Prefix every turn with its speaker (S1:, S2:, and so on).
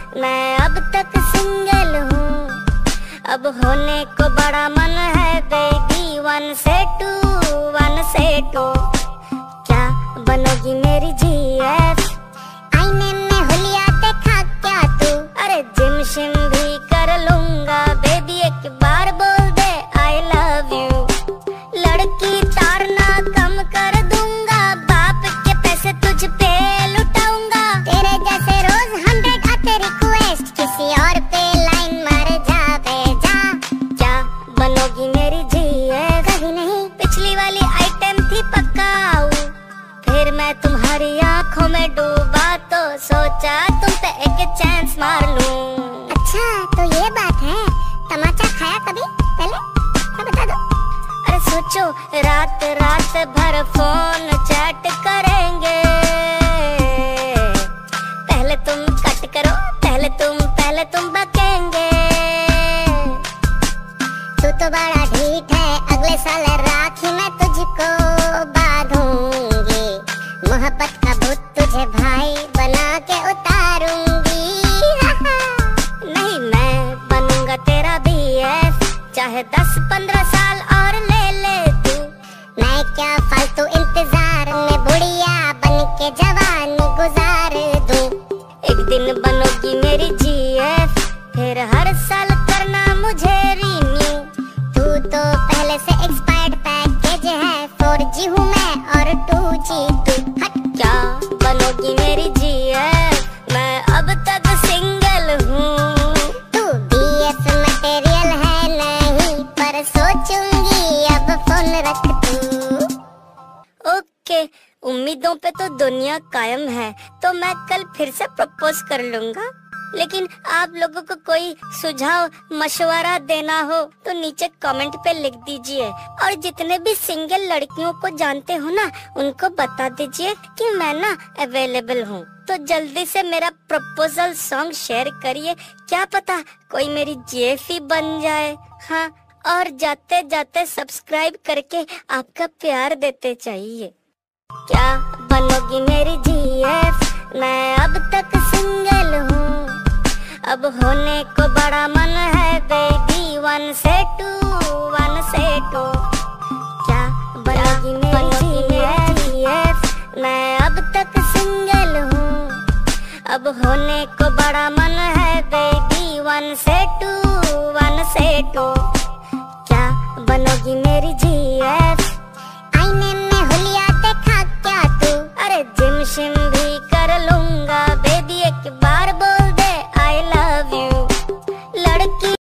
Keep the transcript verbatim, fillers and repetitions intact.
S1: मैं अब तक सिंगल हूँ, अब होने को बड़ा मन है बेबी। वन से टू, वन से टू, क्या बनोगी मेरी जीएफ? आईने में हुलिया देखा क्या तू? अरे जिम शिम भी कर लूंगा बेबी, एक बार बोल दे आई लव यू। लड़की तारना कम कर दूंगा, बाप के पैसे तुझ पे लुटाऊंगा। तेरे जैसे रोज हंड्रेड आते रिक्वेस्ट, किसी और पे लाइन मार जा बेजा। क्या बनोगी मेरी जीएफ? कभी नहीं, पिछली वाली आइटम थी पक्का, फिर मैं तुम्हारी आंखों में डूबा तो सोचा तुम पे एक चांस मार लूं। अच्छा तो ये बात है, तमाचा खाया कभी पहले? मैं बता दो। अरे सोचो, रात रात भर फोन चैट करेंगे। पहले तुम कट करो, पहले तुम पहले तुम बकेंगे। तू तो बड़ा ढीठ है, अगले साल राखी मैं तुझको बांधूंगी। मोहब्बत का भूत तुझे भाई बना के उतारूंगी। नहीं, मैं बनूंगा तेरा बीएफ, चाहे दस पंद्रह साल और ले ले तू। मैं क्या फालतू इंतजार में बुढ़िया बन के जवानी गुजार दूं। एक दिन बनोगी मेरी जीएफ, फिर हर साल करना मुझे रिन्यू। तू तो पहले से एक्सपायर्ड पैकेज है, फोर जी हूँ मैं और टू जी तू। हट, क्या बनोगी मेरी जीएफ? मैं अब तक सिंगल हूँ। तू बीएफ मटेरियल है नहीं, पर सोचूंगी अब फोन रख तू। ओके, उम्मीदों पे तो दुनिया कायम है, तो मैं कल फिर से प्रपोज कर लूंगा। लेकिन आप लोगों को कोई सुझाव मशवरा देना हो तो नीचे कमेंट पे लिख दीजिए। और जितने भी सिंगल लड़कियों को जानते हो ना, उनको बता दीजिए कि मैं ना अवेलेबल हूँ। तो जल्दी से मेरा प्रपोजल सॉन्ग शेयर करिए, क्या पता कोई मेरी जीएफ ही बन जाए। हाँ, और जाते जाते सब्सक्राइब करके आपका प्यार देते चाहिए। क्या बनोगी मेरी जीएफ? मैं अब तक सिंगल हूँ, अब होने को बड़ा मन है बेबी। वन से टू, वन से टू, क्या बनोगी मेरी जीएफ? मैं अब तक सिंगल हूँ, अब होने को बड़ा मन है बेबी। वन से टू, वन से टू, क्या बनोगी मेरी जीएफ? आईने में हुलिया देखा क्या तू? अरे जिम शिम भी